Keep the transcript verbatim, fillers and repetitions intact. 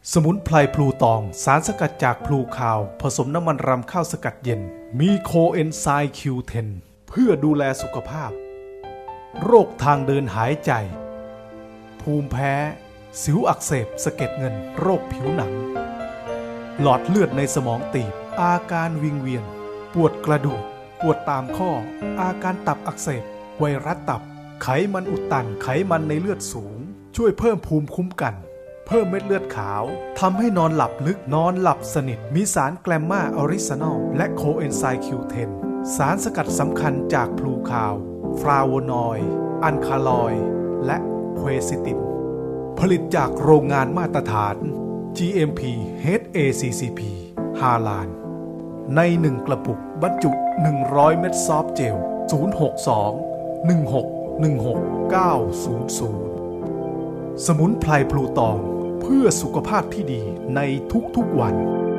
สมุนไพรพลูตองสารสกัดจากพลูคาวผสมน้ำมันรำข้าวสกัดเย็นมีโคเอนไซม์ คิว เท็น เพื่อดูแลสุขภาพโรคทางเดินหายใจภูมิแพ้สิวอักเสบสะเก็ดเงินโรคผิวหนังหลอดเลือดในสมองตีบอาการวิงเวียนปวดกระดูกปวดตามข้ออาการตับอักเสบไวรัสตับไขมันอุดตันไขมันในเลือดสูงช่วยเพิ่มภูมิคุ้มกันเพิ่มเม็ดเลือดขาวทำให้นอนหลับลึกนอนหลับสนิทมีสารแกลมมาออริจินอลและโคเอนไซม์ คิว เท็น สารสกัดสำคัญจากพลูคาวฟลาโวนอยด์อัลคาลอยด์และเควซิตินผลิตจากโรงงานมาตรฐาน จี เอ็ม พี เอช เอ ซี ซี พี ฮาลาลในหนึ่งกระปุกบรรจุหนึ่งร้อยเม็ดซอฟต์เจลศูนย์ หก สอง หนึ่ง หก หนึ่ง หก เก้า ศูนย์ ศูนย์สมุนไพรพลูตองเพื่อสุขภาพที่ดีในทุกๆวัน